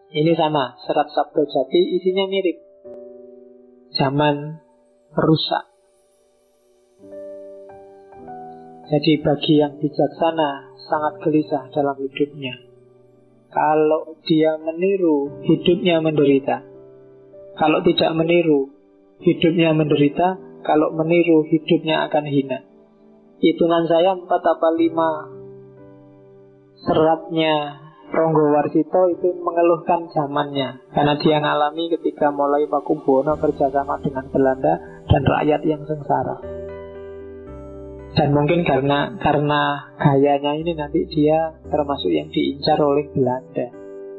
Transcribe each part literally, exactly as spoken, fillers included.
Ini sama, Serat Sabda Jati isinya mirip. Zaman rusak. Jadi bagi yang bijaksana sangat gelisah dalam hidupnya. Kalau dia meniru, hidupnya menderita. Kalau tidak meniru, hidupnya menderita. Kalau meniru, hidupnya akan hina. Hitungan saya empat apa lima seratnya Ronggowarsito itu mengeluhkan zamannya, karena dia ngalami ketika mulai Pakubuwono kerjasama dengan Belanda dan rakyat yang sengsara. Dan mungkin karena karena gayanya ini nanti dia termasuk yang diincar oleh Belanda.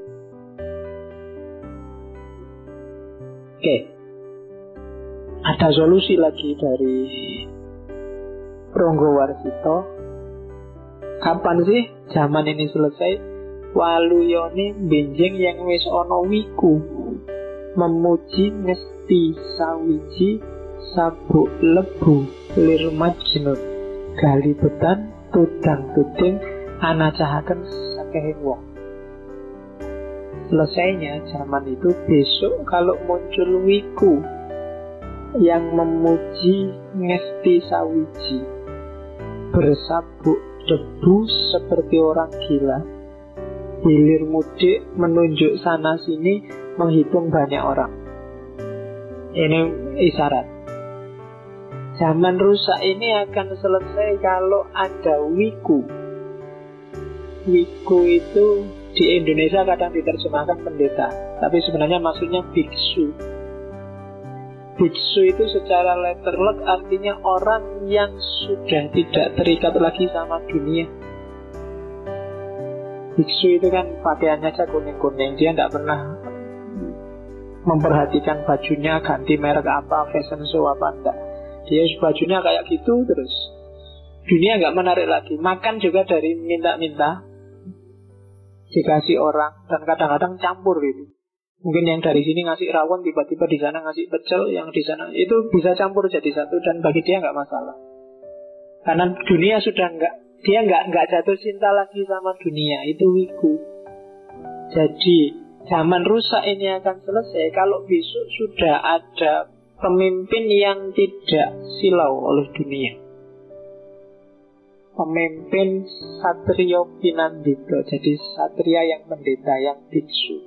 Oke, ada solusi lagi dari Ronggowarsito. Kapan sih zaman ini selesai? Waluyone benjing yang wis ono wiku, memuji ngesti sawiji sabuk lebu lir majnun, galibetan tudang tuding anacahaken sakehing wong. Selesainya zaman itu besok kalau muncul wiku yang memuji ngesti sawiji, bersabuk debu seperti orang gila, hilir mudik menunjuk sana sini, menghitung banyak orang. Ini isyarat zaman rusak ini akan selesai kalau ada wiku. Wiku itu di Indonesia kadang diterjemahkan pendeta, tapi sebenarnya maksudnya biksu. Biksu itu secara letterlek artinya orang yang sudah tidak terikat lagi sama dunia. Biksu itu kan pakaiannya aja kuning-kuning, dia tidak pernah memperhatikan bajunya ganti merek apa, fashion show apa enggak. Dia bajunya kayak gitu terus. Dunia nggak menarik lagi. Makan juga dari minta-minta, dikasih orang, dan kadang-kadang campur gitu. Mungkin yang dari sini ngasih rawon, tiba-tiba di sana ngasih pecel, yang di sana itu bisa campur jadi satu, dan bagi dia nggak masalah. Karena dunia sudah nggak, dia nggak nggak jatuh cinta lagi sama dunia. Itu wiku. Jadi zaman rusak ini akan selesai kalau besok sudah ada pemimpin yang tidak silau oleh dunia. Pemimpin Satrio Pinandito, jadi satria yang pendeta, yang biksu,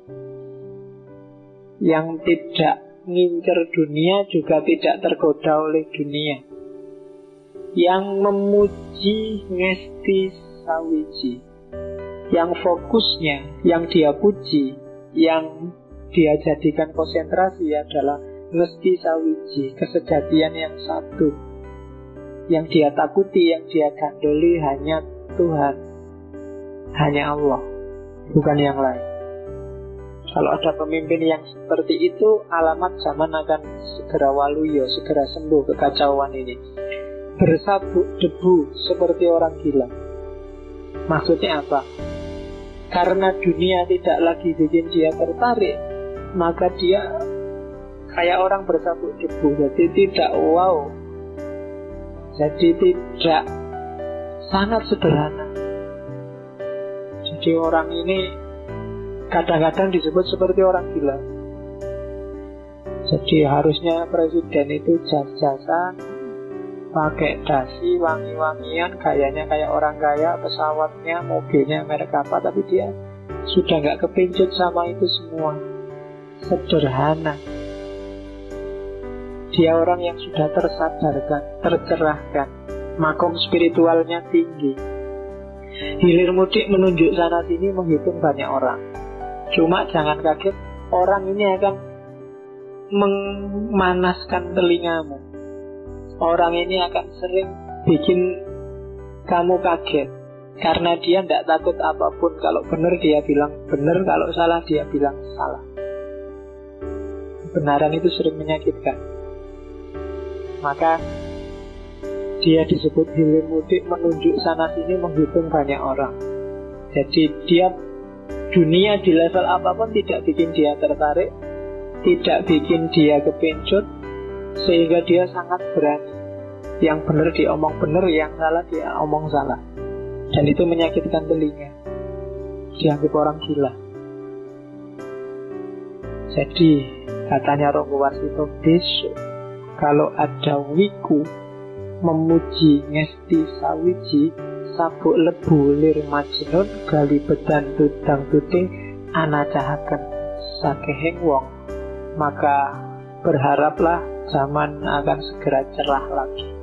yang tidak ngincer dunia juga tidak tergoda oleh dunia, yang memuji ngesti sawiji, yang fokusnya, yang dia puji, yang dia jadikan konsentrasi adalah ngesti sawiji, kesejatian yang satu. Yang dia takuti, yang dia gandoli hanya Tuhan, hanya Allah, bukan yang lain. Kalau ada pemimpin yang seperti itu, alamat zaman akan segera waluyo, segera sembuh kekacauan ini. Bersabuk debu seperti orang gila. Maksudnya apa? Karena dunia tidak lagi bikin dia tertarik, maka dia kayak orang bersabuk debu. Jadi tidak wow, jadi tidak, sangat sederhana. Jadi orang ini kadang-kadang disebut seperti orang gila. Jadi harusnya presiden itu jas-jasan, pakai dasi, wangi-wangian, gayanya kayak orang kaya, pesawatnya, mobilnya merek apa, tapi dia sudah nggak kepincut sama itu semua. Sederhana. Dia orang yang sudah tersadarkan, tercerahkan, makom spiritualnya tinggi. Hilir mudik menunjuk sana sini, menghitung banyak orang. Cuma jangan kaget, orang ini akan memanaskan telingamu. Orang ini akan sering bikin kamu kaget, karena dia tidak takut apapun. Kalau benar dia bilang benar, kalau salah dia bilang salah. Kebenaran itu sering menyakitkan. Maka dia disebut hilir mudik, menunjuk sana sini, menghitung banyak orang. Jadi dia, dunia di level apapun tidak bikin dia tertarik, tidak bikin dia kepincut, sehingga dia sangat berani. Yang benar diomong benar, yang salah dia omong salah. Dan itu menyakitkan telinga. Dianggap orang gila. Jadi katanya Ronggo Warsito, besok kalau ada wiku memuji ngesti sawiji, sabuk lebu lir majnun gali bedan tudang tuting anacahaken sakehing wong, maka berharaplah zaman akan segera cerah lagi.